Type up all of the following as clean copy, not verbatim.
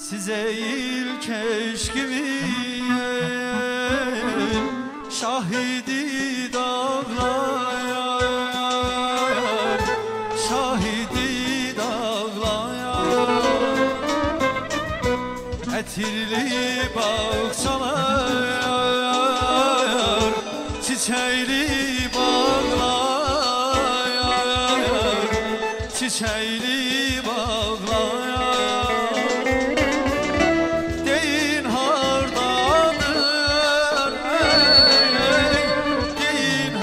Size ilk eşkimi şahidi dağlayan, şahidi dağlayan, etirli bağçalar, çiçekli bağlar, çiçekli bağlar. Deyin hardadır, deyin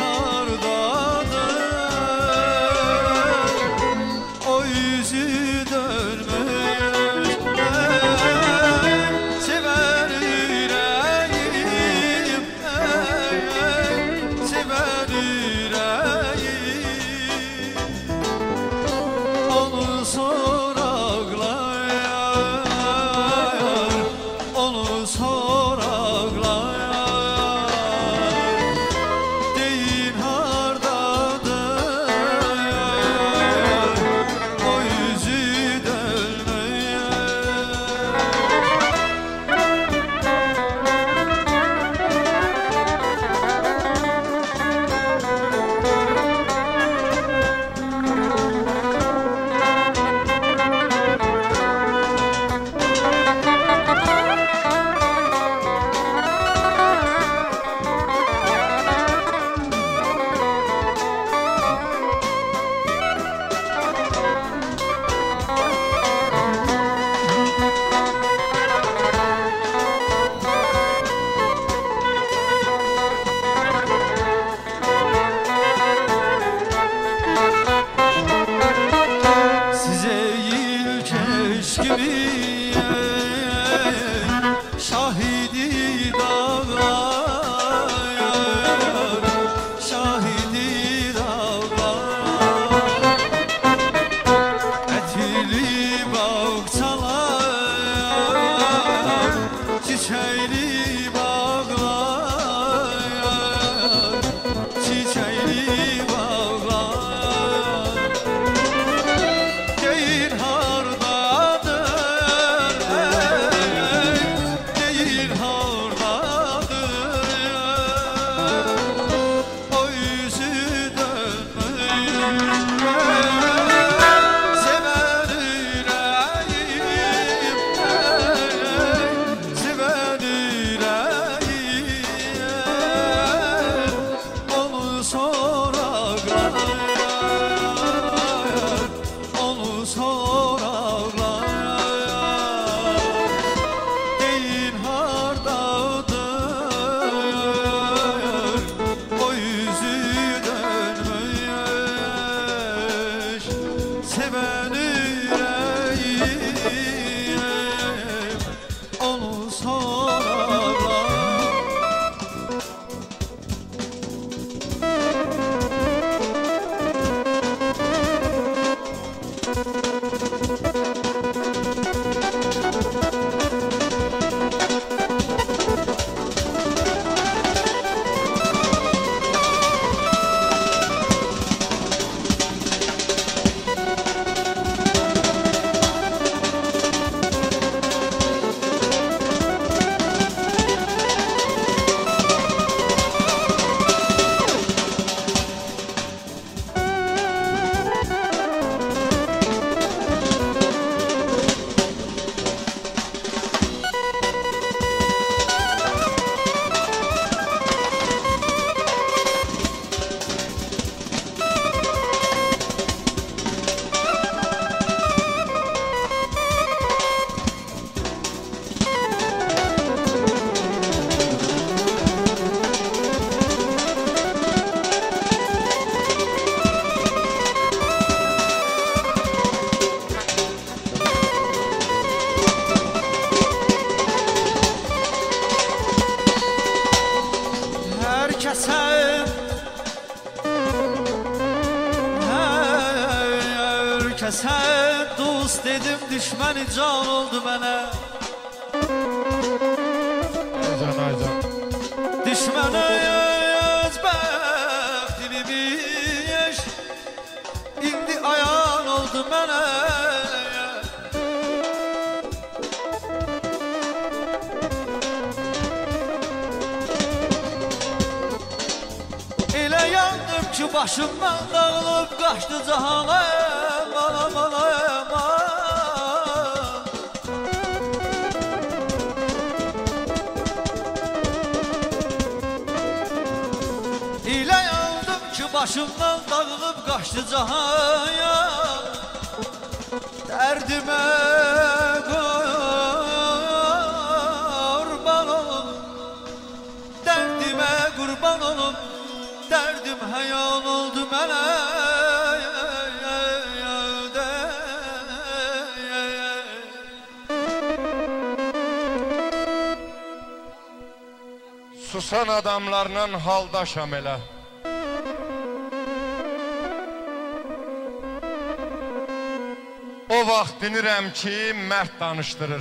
hardadır, o yüzü dönmüş, sever yüreğim, sever yüreğim. Onu soraglayar, onu soraglayar, deyin hardadır, o yüzü dönmüyor. Size ilk eşkimi şahidi dağlayan, şahidi dağlayan, etirli bağçalar, çiçekli bağlar, çiçekli bağlar. Deyin hardadır, deyin hardadır, o yüzü dönmüyor. Sever yüreğim, sever yüreğim, onu soraglayar, onu soraglayar, deyin hardadır, o yüzü dönmüyor. Seven yüreğim, onu soraglayar. Herkese dost dedim, düşməni can oldu mənə. Düşmənə özbəxtini bil, indi ayan oldu mənə. ki başımdan dağılıp kaçtı cahana. Aman aman. İle yandım ki başımdan dağılıp kaçtı cahaya. Derdime kurban olum, derdime kurban olum, derdim heyan oldu mənə. Susan adamlarla haldaşam elə. O vaxt dinirəm ki, mərd danışdırır.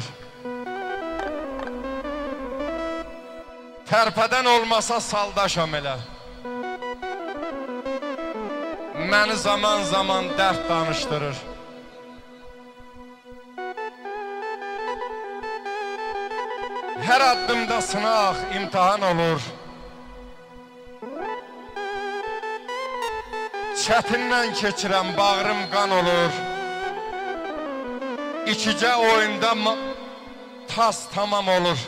Tərpədən olmasa saldaşam elə. Məni zaman zaman dərd danışdırır. Hər addımda sınaq, imtihan olur. Çətindən keçirəm, bağrım qan olur. İkicə oyunda tas tamam olur.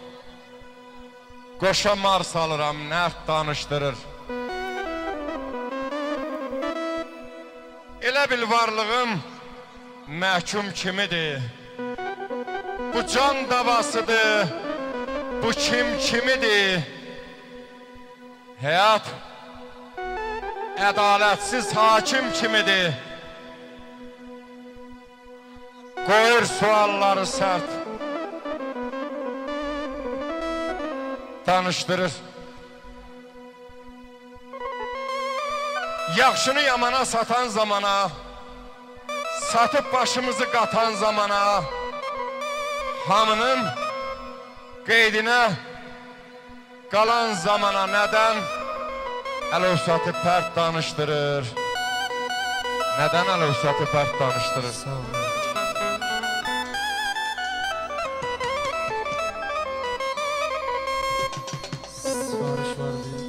Qoşa mar salıram, nərd danışdırır. Elə bil varlığım məhkum kimidir. Bu can davasıdır, bu kim kimidir? Həyat ədalətsiz hakim kimidir? Qoyur sualları sərt, danışdırır. Yaxşını yamana satan zamana, satıb başımızı qatan zamana, hamının qeydinə qalan zamana nədən əl-övsatı pərt danışdırır? Nədən əl-övsatı pərt danışdırır? Sağ olun. Sipariş var diye.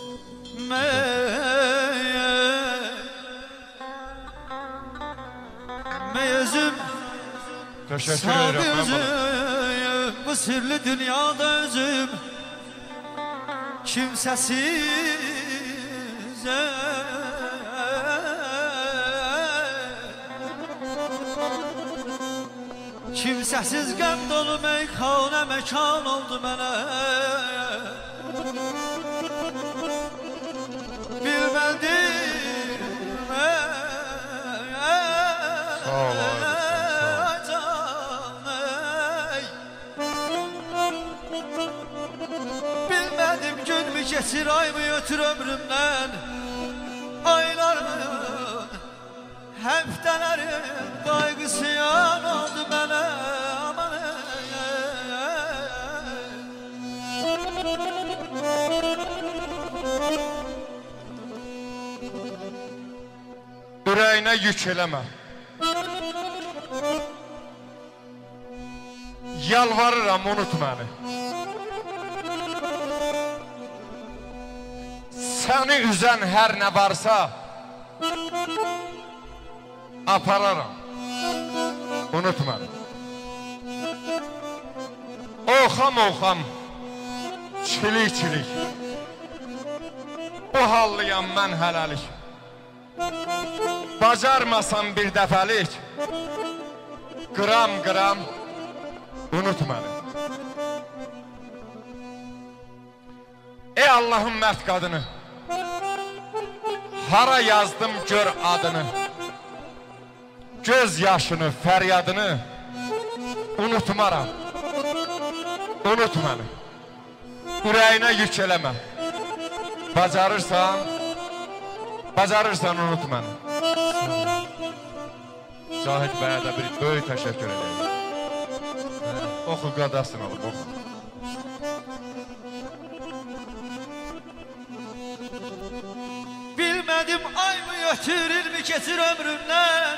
Meyözüm, Teşekkür ederim. özüm, bu sirli dünyada özüm, kimsesiz. Kimsəsiz qəm dolu meyxanə məkan oldu mənə. Bilmədim Sağ ol abi, bilmədim gün mü keçir, ay mı ötür ömrümdən. Aylarımın, həftələrin qayğısı yan oldu mənə. Aman Ürəyinə yük eləmə. Yalvarıram, unut məni. Səni üzən hər nə varsa apararam, unut məni. Oxam oxam, çilik çilik, bu hallıyam mən hələlik. Bacarmasam bir dəfəlik, qıram qıram, unut məni. Ey Allah'ın mərd qadını, hara yazdım gör adını, göz yaşını, fəryadını unutmaram, unut məni. Ürəyinə yük eləmə. Bacarırsan unut məni. Cahid bəyə də bir böyük təşəkkür edəyim. Oxu qadasın alıb, oxu. bilmədim ay mı ötür, il mi keçir ömrümdən.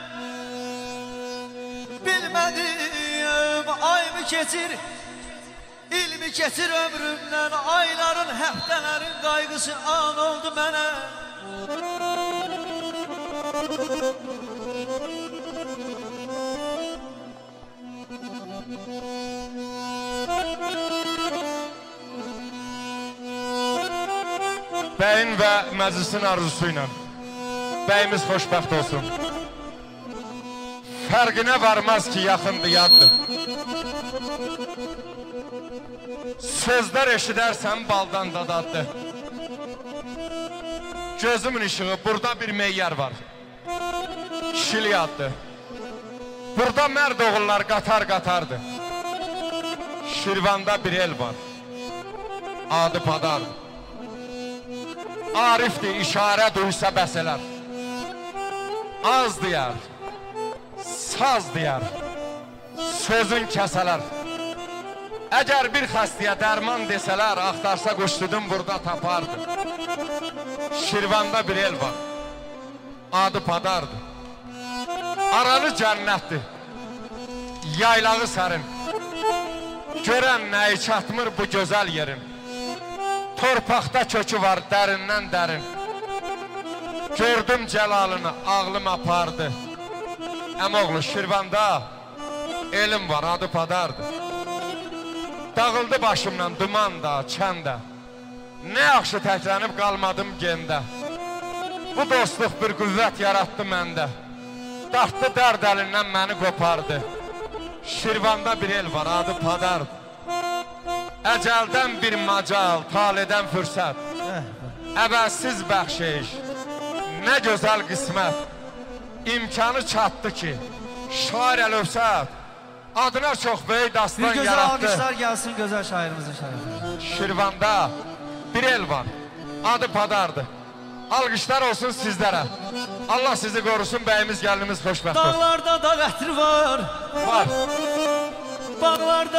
Bilmədim ay mı keçir, il mi keçir ömrümdən. Ayların, həftələrin qayğısı an oldu mənə. Bəyin və məclisin arzusu ilə bəyimiz xoşbəxt olsun. Fərqinə varmaz ki, yaxındır, yaddır. Sözlər eşidərsən baldan dadaddır. Gözümün işığı, burada bir meyyər var. Kişili addır. Burada mərd oğullar qatar-qatardır. Şirvanda bir el var. Adı Padardır. Arifdir, işarə duysa bəsələr. Az deyər, saz deyər, sözün kəsələr. Əgər bir xəstəyə dərman desələr, axtarsa quşdudun burada tapardı. Şirvanda bir el var, adı Padardır. Aralı cənnətdir, yaylağı sərin. Görən nəyi çatmır bu gözəl yerin. Torpaqda kökü var dərindən dərin. Gördüm cəlalını, ağlım apardı. Əmoğlu Şirvanda elim var, adı Padardır. Dağıldı başımdan duman da, çən də. Nə yaxşı təklənib qalmadım gendə. Bu dostluq bir qüvvət yaratdı məndə. Dartdı dərd əlindən məni qopardı. Şirvanda bir el var, adı Padardır. Əcəldən bir macal, taledən fürsət. Əvəzsiz bəxşiş, nə gözəl qismət. İmkanı çatdı ki, şair Əlövsət adına çox böyük dastan yarattı. Bir gözəl alqışlar gəlsin gözəl şairimizin şərəfinə. Şirvanda bir el var, adı Padardır. Alqışlar olsun sizlərə. Allah sizi qorusun, bəyimiz, gəlinimiz xoşbəxt olsun. Dağlarda dağ ətri var. Var. Bağlarda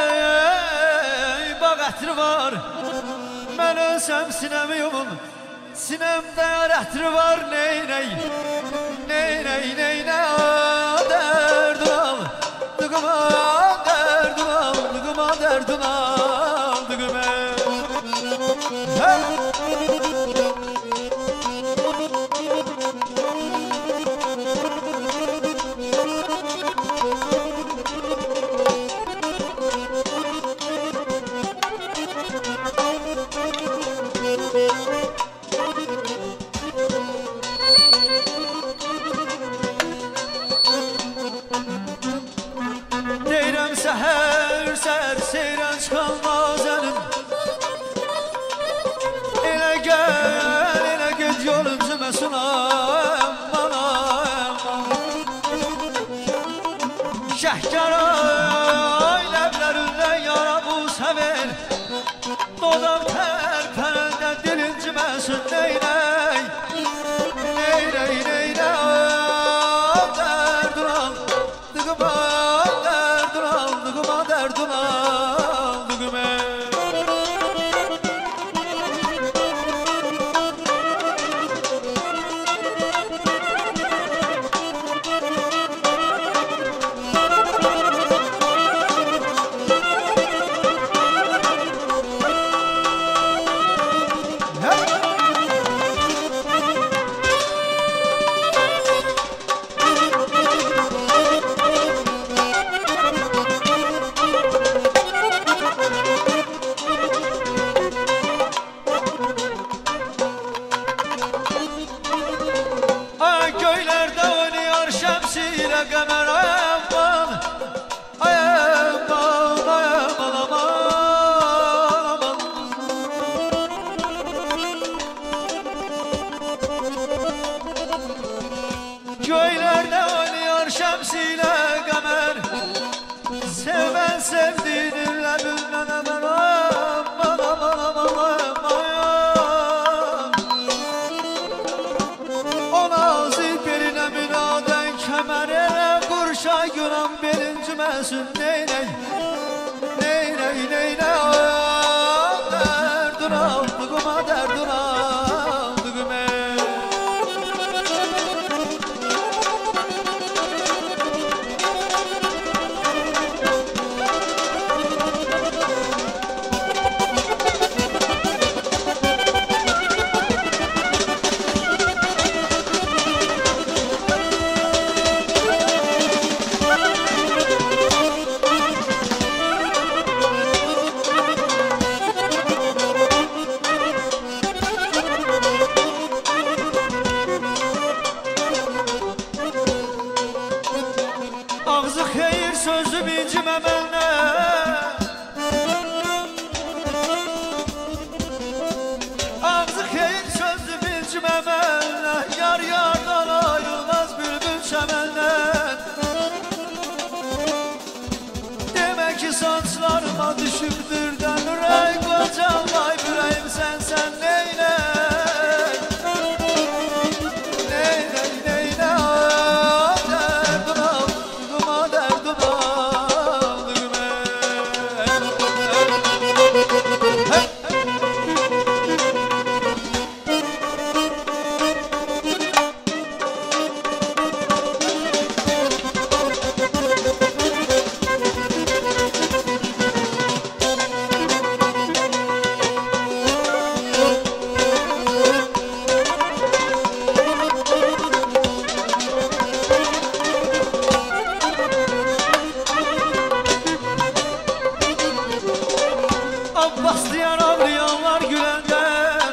bağ ətri var. Mən ölsəm sinəmi yumun, sinəmdə yar ətri var. Neyney, neyney, neyney, dərdun al, dıqıma dərdun al, dıqıma dərdun al, dıqıma. Deyirəm səhər, səhər seyrən çıxalmaz əlim. Elə ged yolun cüməsina, əmman, əmman. Şəhkəray ləblərində yara bu səver. Dodaq tərpənəndə dilin cüməsin, neynək, neynək, neynək, dərdun al, dıqıma, dərdun al, dıqıma, dərdun al, dıqıma. Göylerde oynuyor şemsiyle kamer. Seven sevdiğinle bilmem aman aman aman aman aman. O nazik birine münaden kemerine kurşa gülen belin cümesin neyney neyney neyney. Derdun aldıgıma derdun aldıgıma. incimə məndən ağzı xeyir sözdü bilcimə məndən yar yardan ayrılmaz bülbül çəməndən demək ki saçlarıma düşübdür dənürək qocam vay bürəyim sən neynə Bastıyan ağlayanlar gülenden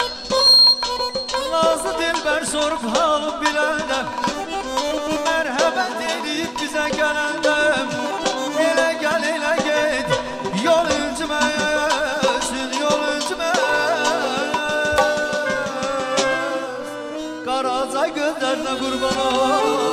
Nazlı dilber sorup halım bilenden Merhamet edip bize gelenden Ele gel ele git yol üzmesin yol üzmez Karaca gözlerine kurban ol